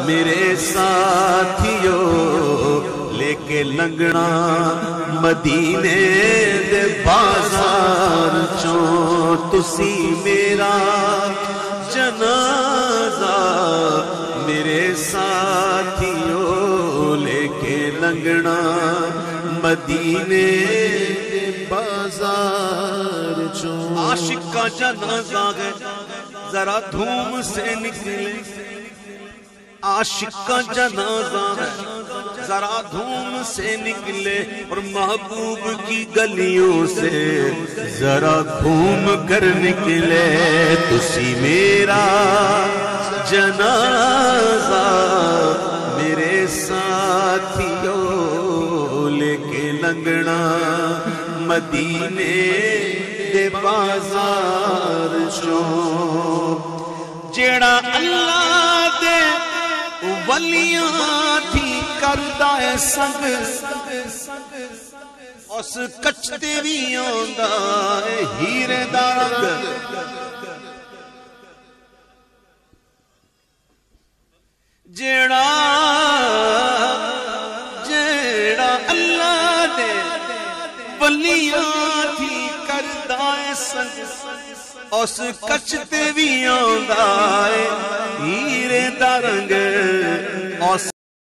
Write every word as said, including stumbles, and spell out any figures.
میرے ساتھیو لے کے لنگنا مدینے دے بازار چوں تسی میرا جنازہ میرے ساتھیو لے کے لنگنا مدینے دے بازار چوں عاشق کا جنازہ ہے ذرا دھوم سے نکلے عاشق کا جنازہ ہے ذرا دھوم سے نکلے اور محبوب کی گلیوں سے ذرا گھوم کر نکلے تسی میرا جنازہ میرے ساتھیو لے کے لنگنا مدینے دے بازار چوں جیڑا اللہ دے ولیاں تھی کردہ ہے سنگ اس کچھتے بھی آندہ ہے ہیرے دا رنگ جیڑا جیڑا اللہ دے ولیاں تھی کردہ ہے سنگ اس کچھتے بھی آندہ ہے ہیرے دا رنگ اس